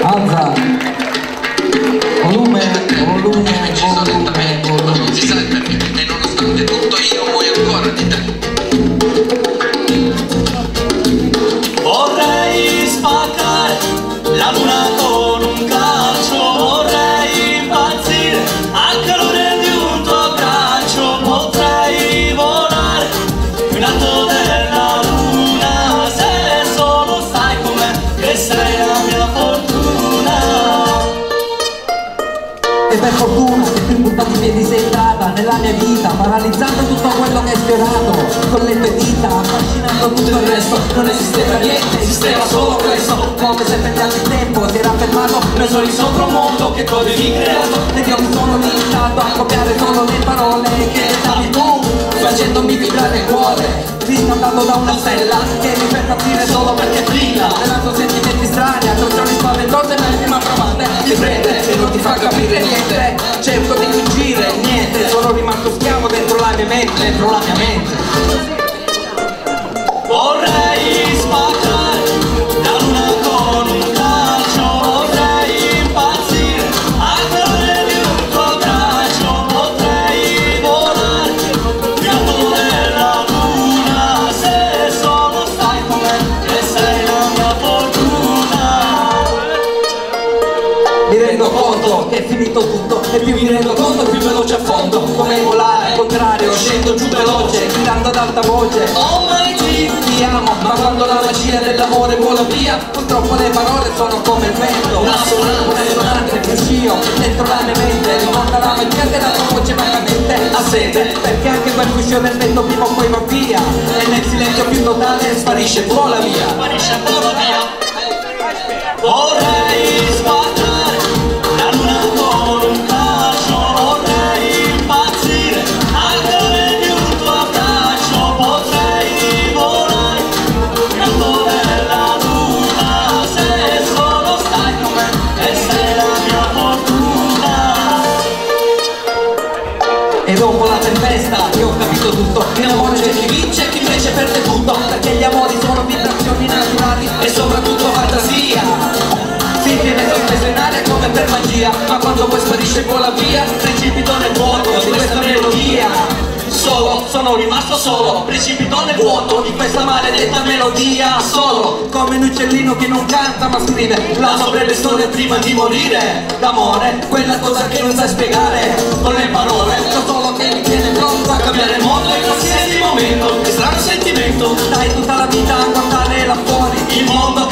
Alza. Volume, volume, volume, volume. Non si sa il perché, e nonostante tutto io muoio ancora di te. Vorrei spaccare la luna con un calcio, vorrei impazzire al calore di un tuo abbraccio, potrei volare più in alto della luna, se solo sai com'è, che sei la mia fortuna. E per fortuna che più buttati piedi sei entrata nella mia vita, paralizzando tutto quello che hai sfiorato con le tue dita, affascinando tutto il resto. Non esisteva niente, esisteva solo questo, come se per tanto tempo si era fermato Noi soli sopra un mondo che tu avevi creato, ed io mi sono limitato a copiare solo le parole che davi tu, facendomi vibrare il cuore, riscaldato da una stella che mi fa capire solo perché brilla, regalando sentimenti strani, attrazioni spaventose ma prima provate, ti prende e non ti fa capire niente, cerco di fuggire, niente, sono rimasto schiavo dentro la mia mente, dentro la mia mente. vorrei spaccare la luna con un calcio, vorrei impazzire al calore di un tuo abbraccio, potrei volare più alto della luna, se solo sai com'è, che sei la mia fortuna. Mi rendo conto che è finito tutto, e più mi rendo conto più veloce affondo, come volare al contrario, scendo giù veloce, gridando ad alta voce, Oh my God, ti amo, ma quando la magia dell'amore vola via, purtroppo le parole sono come il vento, una sonante che uscì dentro la mia mente, ricorda la magia della tua voce vagamente assente, perché anche quel guscio del vento prima o poi va via, e nel silenzio più totale sparisce e vola via. sparisce e vola via. Vorrei spaccare la luna con un calcio, vorrei impazzire al calore di un tuo abbraccio, potrei volare più alto della luna, se solo sai com'è, e sei la mia fortuna. E dopo la tempesta io ho capito tutto, in amore c'è chi vince e chi invece perde tutto, perché gli amori sono vibrazioni naturali e soprattutto fantasia. Si tiene sospeso in aria come per magia, ma quando poi sparisce e vola via, precipito nel vuoto di questa melodia. Solo, sono rimasto solo, precipito nel vuoto di questa maledetta melodia. Solo, come un uccellino che non canta ma scrive la sua breve storia prima di morire. D'amore, quella cosa che non sai spiegare con le parole, so solo che mi tiene pronto a cambiare il mondo in qualsiasi momento. Che strano sentimento, dai tutta la vita a guardare là fuori, il mondo